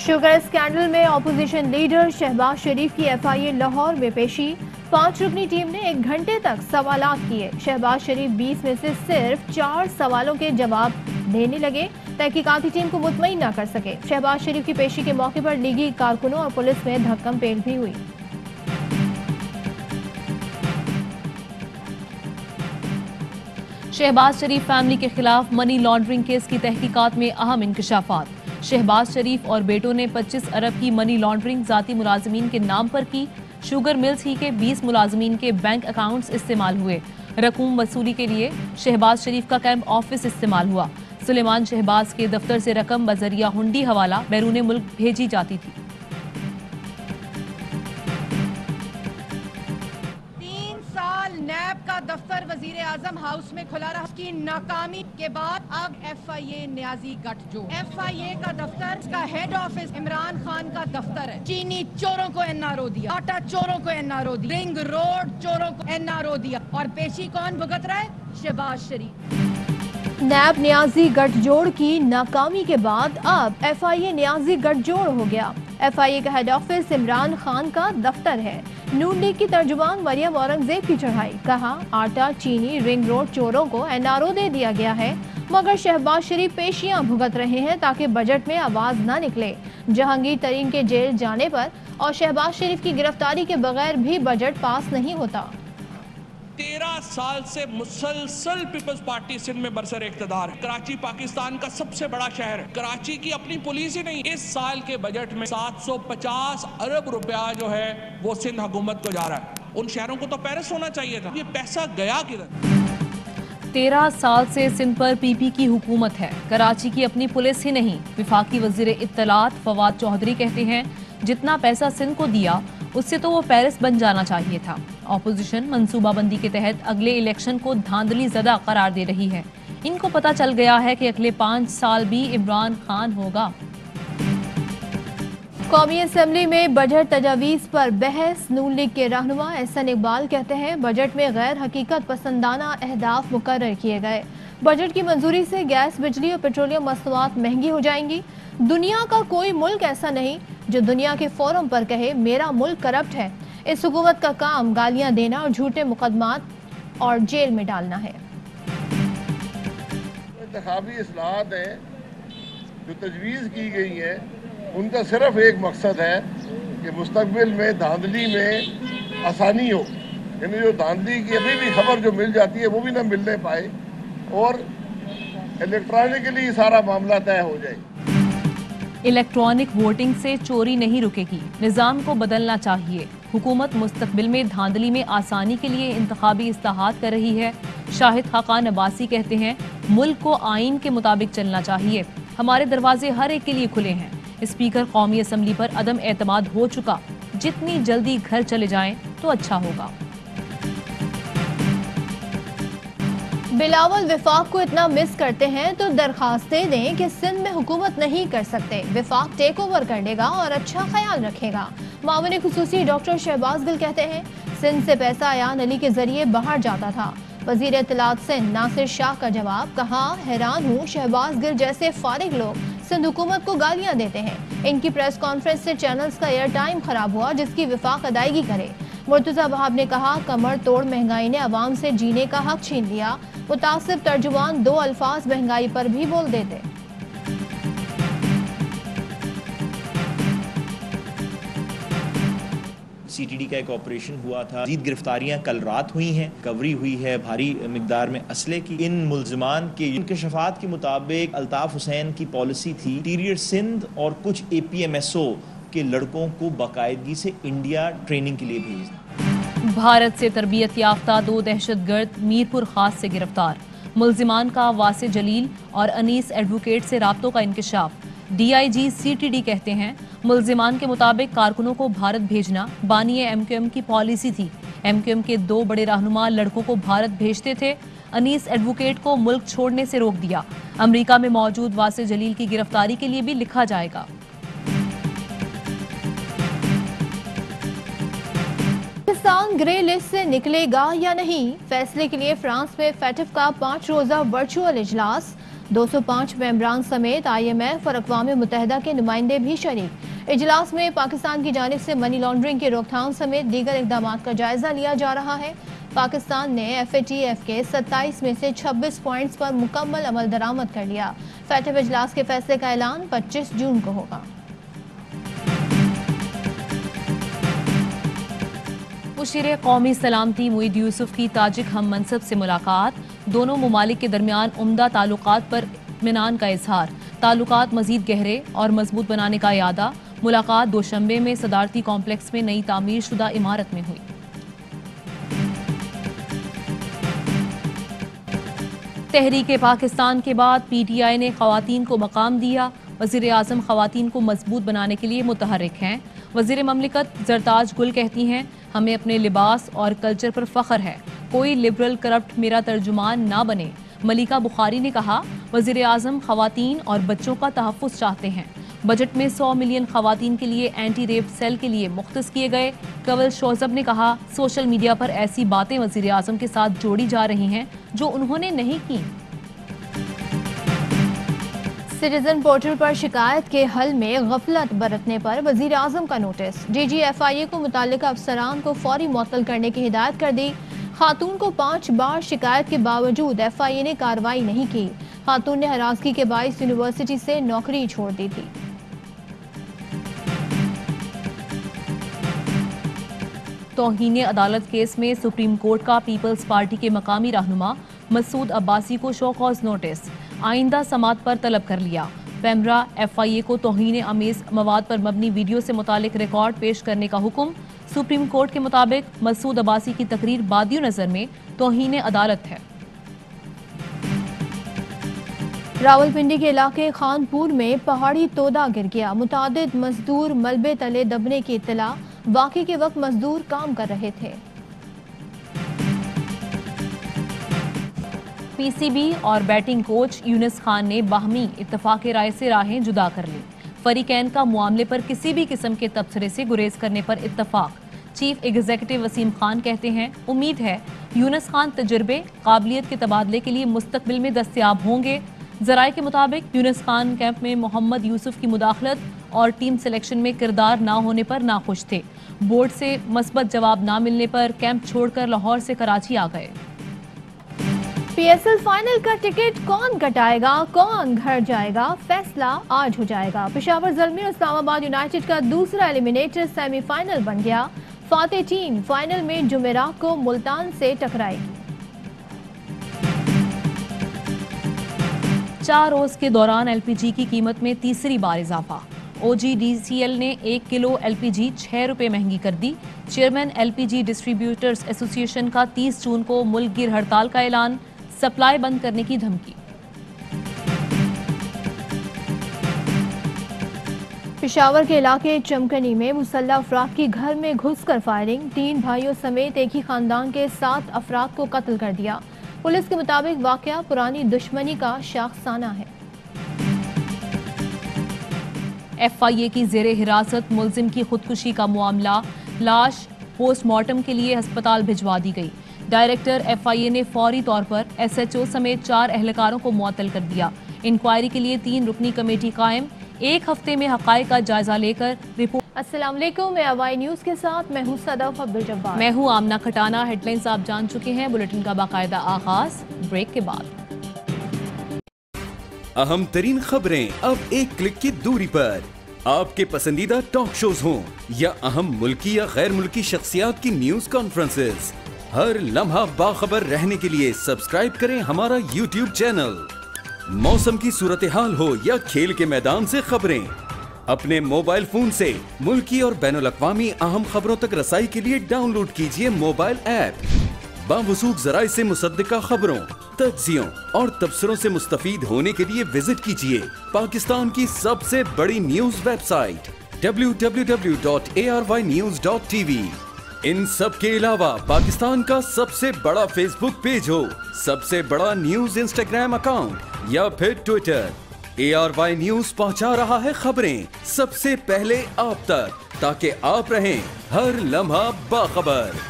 Sugar scandal में opposition leader Shahbaz Sharif की FIA Lahore में पेशी। 5 रुकनी टीम ने 1 घंटे तक सवालात किए। शहबाज शरीफ 20 में से सिर्फ 4 सवालों के जवाब देने लगे। तहकीकाती टीम को मुतमईन न कर सके। शहबाज शरीफ की पेशी के मौके पर लीगी कारकुनों और पुलिस में धक्कम पेल भी हुई। शहबाज शरीफ फैमिली के खिलाफ मनी लॉन्ड्रिंग केस की तहकीकात में अहम इंकशाफात। शहबाज शरीफ और बेटों ने 25 अरब की मनी लॉन्ड्रिंग जाती मुलाजमीन के नाम पर की। शुगर मिल्स ही के 20 मुलाजमीन के बैंक अकाउंट्स इस्तेमाल हुए। रकूम वसूली के लिए शहबाज शरीफ का कैंप ऑफिस इस्तेमाल हुआ। सुलेमान शहबाज के दफ्तर से रकम बजरिया हुंडी हवाला बैरून मुल्क भेजी जाती थी। 3 साल नैब का दफ्तर वजीर आजम हाउस में खुला रहा। उसकी नाकामी के बाद अब FIA न्याजी गठजोड़। FIA का दफ्तर का हेड ऑफिस इमरान खान का दफ्तर है। चीनी चोरों को NRO दिया, आटा चोरों को NRO दिया, रिंग रोड चोरों को NRO दिया और पेशी कौन भुगत रहा है? शहबाज शरीफ। नैब न्याजी गठजोड़ की नाकामी के बाद अब FIA न्याजी गठजोड़ हो गया। FIA का हेड ऑफिस इमरान खान का दफ्तर है। नून लीग की तर्जुमान मरियम औरंगजेब की चढ़ाई। कहा आटा चीनी रिंग रोड चोरों को NRO दे दिया गया है, मगर शहबाज शरीफ पेशियां भुगत रहे हैं ताकि बजट में आवाज न निकले। जहांगीर तरीन के जेल जाने पर और शहबाज शरीफ की गिरफ्तारी के बगैर भी बजट पास नहीं होता। 13 साल से मुसलसल पीपल्स पार्टी सिंध में बरसर इख्तिदार है। कराची पाकिस्तान का सबसे बड़ा शहर है। कराची की अपनी पुलिस ही नहीं। इस साल के बजट में 750 अरब रुपया जो है वो सिंध हुकूमत को जा रहा है। उन शहरों को तो पेरिस होना चाहिए था। ये पैसा गया किधर? 13 साल से सिंध पर PP की हुकूमत है। कराची की अपनी पुलिस ही नहीं। विफाकी वजीर इत्तलात फवाद चौधरी कहते हैं जितना पैसा सिंध को दिया उससे तो वो पेरिस बन जाना चाहिए था। ऑपोजिशन मंसूबाबंदी के तहत अगले इलेक्शन को धांधली ज़दा करार दे रही है। इनको पता चल गया है कि अगले 5 साल भी इमरान खान होगा। कौमी असम्बली में बजट तजावीज़ पर बहस। नून लीग के रहनुमा एहसन इकबाल कहते हैं बजट में गैर हकीकत पसंदाना अहदाफ मुकर्रर किए गए। बजट की मंजूरी से गैस बिजली और पेट्रोलियम मसनूआत महंगी हो जाएंगी। दुनिया का कोई मुल्क ऐसा नहीं जो दुनिया के फोरम पर कहे मेरा मुल्क करप्ट है। इस हुकूमत का काम गालियां देना और झूठे मुकदमात और जेल में डालना है। इंतखाबी इस्लाहात हैं जो तजवीज़ की गई हैं, उनका सिर्फ एक मकसद है कि मुस्तकबिल में धांधली में आसानी हो। यानी जो धांधली की अभी भी खबर जो मिल जाती है वो भी ना मिलने पाए और इलेक्ट्रॉनिकली सारा मामला तय हो जाए। इलेक्ट्रॉनिक वोटिंग से चोरी नहीं रुकेगी। निज़ाम को बदलना चाहिए। हुकूमत मुस्तकबिल में धांधली में आसानी के लिए इंतखाबी इस्लाहात कर रही है। शाहिद खाकान अब्बासी कहते हैं मुल्क को आइन के मुताबिक चलना चाहिए। हमारे दरवाजे हर एक के लिए खुले हैं। स्पीकर कौमी असम्बली पर अदम एतमाद हो चुका। जितनी जल्दी घर चले जाएं तो अच्छा होगा। बिलावल विफाक को इतना मिस करते हैं तो दरखास्त दे दें कि सिंध में हुकूमत नहीं कर सकते। विफाक टेक ओवर कर लेगा और अच्छा ख्याल रखेगा। मामले खुसूसी डॉक्टर शहबाज गिल कहते हैं सिंध से पैसा अयान अली के जरिए बाहर जाता था। वजीर इत्तलात सिंध नासिर शाह का जवाब। कहा हैरान हूँ शहबाज गिल जैसे फारिग लोग सिंध हुकूमत को गालियां देते हैं। इनकी प्रेस कॉन्फ्रेंस से चैनल्स का एयर टाइम खराब हुआ जिसकी विफाक अदायगी करे। मुर्तजा वहाब ने कहा कमर तोड़ महंगाई ने अवाम से जीने का हक छीन लिया। मुतासिब तर्जुमान 2 अल्फाज महंगाई पर भी बोल देते। CTD का एक ऑपरेशन हुआ था। मज़ीद गिरफ्तारियां कल रात हुई हैं। कवरी हुई है भारी मिकदार में असले की। इन मुल्ज़िमान के इंकशाफात के मुताबिक अल्ताफ हुसैन की पॉलिसी थी इंटीरियर सिंध और कुछ APMSO के लड़कों को बाकायदगी से इंडिया ट्रेनिंग के लिए भेजना। भारत से तरबियत याफ्ता 2 दहशतगर्द मीरपुर खास से गिरफ्तार। मुल्जिमान का वासे जलील और अनीस एडवोकेट से राब्तों का इंकशाफ। DIG CTD कहते हैं मुल्जिमान के मुताबिक कारकुनों को भारत भेजना बानी MQM की पॉलिसी थी। MQM के 2 बड़े रहनुमा लड़कों को भारत भेजते थे। अनीस एडवोकेट को मुल्क छोड़ने से रोक दिया। अमेरिका में मौजूद वासे जलील की गिरफ्तारी के लिए भी लिखा जाएगा। पाकिस्तान ग्रे लिस्ट से निकलेगा या नहीं, फैसले के लिए फ्रांस में फैटिफ का 5 रोजा वर्चुअल इजलास। 205 मेंबरान समेत IMF और अक़वाम मुत्तहिदा के नुमाइंदे भी शरीक। इजलास में पाकिस्तान की जानिब से मनी लॉन्ड्रिंग की रोकथाम समेत दीगर इक़दाम का जायजा लिया जा रहा है। पाकिस्तान ने FATF के 27 में से 26 पॉइंट्स पर मुकम्मल अमल दरामद कर लिया। FATF इजलास के फैसले का ऐलान 25 जून को होगा। मुशीर कौमी सलामती मुईद यूसुफ की ताजिक हम मनसब से मुलाकात। दोनों ममालिक के दरमियान उम्दा ताल्लुकात पर इत्मीनान का इजहार। ताल्लुकात मजीद गहरे और मजबूत बनाने का इरादा। मुलाकात दोशंबे में सदारती कॉम्प्लेक्स में नई तामीर शुदा इमारत में हुई। तहरीक पाकिस्तान के बाद PTI ने ख़वातीन को मकाम दिया। वज़ीर आज़म ख़वातीन को मजबूत बनाने के लिए मुतहर्रिक हैं। वज़ीर ममलिकत ज़रताज गुल कहती हैं, हमें अपने लिबास और कल्चर पर फ़ख्र है, कोई लिबरल करप्ट मेरा तर्जुमान ना बने। मलिका बुखारी ने कहा, वज़ीर आज़म ख़वातीन और बच्चों का तहफ़्फ़ुज़ चाहते हैं। बजट में 100 मिलियन ख़वातीन के लिए एंटी रेप सेल के लिए मुख्तस किए गए। कंवल शोज़ब ने कहा, सोशल मीडिया पर ऐसी बातें वज़ीर आज़म के साथ जोड़ी जा रही हैं जो उन्होंने नहीं की। सिटीजन पोर्टल पर शिकायत के हल में गफलत बरतने पर वज़ीर आज़म का नोटिस। DG FIA को मुताल्लिका अफसरान को फौरी मुअत्तल करने की हिदायत कर दी। खातून को 5 बार शिकायत के बावजूद FIA ने कार्रवाई नहीं की। खातून ने हरासगी के बाइस यूनिवर्सिटी से नौकरी छोड़ दी थी। तौहीन अदालत केस में सुप्रीम कोर्ट का पीपल्स पार्टी के मकामी रहनुमा मसूद अब्बासी को शो कॉज नोटिस। आइंदा समात पर तलब कर लिया। पैमरा FIA को तौहीन आमेज मवाद पर मबनी वीडियो से मुतालिक रिकॉर्ड पेश करने का हुक्म। सुप्रीम कोर्ट के मुताबिक मसूद अब्बासी की तकरीर बादियो नजर में तौहीन अदालत है। रावलपिंडी के इलाके खानपुर में पहाड़ी तोदा गिर गया। मुतादिद मजदूर मलबे तले दबने की इत्तला। वाक़े के वक्त मजदूर काम कर रहे थे। PCB और बैटिंग कोच यूनुस खान ने बाहमी इत्तफाक राय से राहें जुदा कर ली। फरीकैन का मामले पर किसी भी किस्म के तबसरे से गुरेज करने पर इत्तफाक। चीफ एग्जीक्यूटिव वसीम खान कहते हैं, उम्मीद है यूनुस खान तजुर्बे काबिलियत के तबादले के लिए मुस्तकबिल में दस्तयाब होंगे। ज़राए के मुताबिक यूनुस खान कैंप में मोहम्मद यूसुफ की मुदाखलत और टीम सिलेक्शन में किरदार ना होने पर नाखुश थे। बोर्ड से मस्बत जवाब ना मिलने पर कैंप छोड़कर लाहौर से कराची आ गए। PSL फाइनल का टिकट कौन कटाएगा, कौन घर जाएगा, फैसला आज हो जाएगा। पेशावर ज़ल्मी और इस्लामाबाद यूनाइटेड का दूसरा एलिमिनेटर सेमीफाइनल बन गया। फातेह टीम फाइनल में जुमेरात को मुल्तान से टकराएगी। 4 रोज के दौरान LPG की कीमत में तीसरी बार इजाफा। OGDCL ने 1 किलो LPG 6 रुपये महंगी कर दी। चेयरमैन LPG डिस्ट्रीब्यूटर्स एसोसिएशन का 30 जून को मुल्क गिर हड़ताल का ऐलान। सप्लाई बंद करने की धमकी। पेशावर के इलाके चमकनी में मुसल्लह अफराद की घर में घुसकर फायरिंग। 3 भाइयों समेत एक ही खानदान के 7 अफराद को कत्ल कर दिया। पुलिस के मुताबिक वाकया पुरानी दुश्मनी का शाखसाना है। FIA की जेरे हिरासत मुल्जिम की खुदकुशी का मामला। लाश पोस्टमार्टम के लिए अस्पताल भिजवा दी गई। डायरेक्टर FIA ने फौरी तौर पर SHO समेत 4 एहलकारों को मुअत्तल कर दिया। इंक्वायरी के लिए 3 रुकनी कमेटी कायम। 1 हफ्ते में हकायक का जायजा लेकर रिपोर्ट। अस्सलाम वालेकुम, मैं अवाई न्यूज़ के साथ मैं हूं सदफ अब्दुल जब्बार। मैं हूं आमना खटाना। हेडलाइंस आप जान चुके हैं। बुलेटिन का बाकायदा आगाज ब्रेक के बाद। अहम तरीन खबरें अब एक क्लिक की दूरी पर। आपके पसंदीदा टॉक शोज हों या अहम मुल्की या गैर मुल्की शख्सियात की न्यूज कॉन्फ्रेंसेस, हर लम्हा बाखबर रहने के लिए सब्सक्राइब करें हमारा YouTube चैनल। मौसम की सूरत हाल हो या खेल के मैदान से खबरें, अपने मोबाइल फोन से मुल्की और बैनुल-अक़वामी अहम खबरों तक रसाई के लिए डाउनलोड कीजिए मोबाइल ऐप। बावसूख ज़राए से मुसद्दिका खबरों, तज्ज़ियों और तबसरों से मुस्तफीद होने के लिए विजिट कीजिए पाकिस्तान की सबसे बड़ी न्यूज वेबसाइट www.arynews.tv। इन सब के अलावा पाकिस्तान का सबसे बड़ा फेसबुक पेज हो, सबसे बड़ा न्यूज इंस्टाग्राम अकाउंट या फिर ट्विटर, ARY न्यूज पहुंचा रहा है खबरें सबसे पहले आप तक, ताकि आप रहें हर लम्हा बाखबर।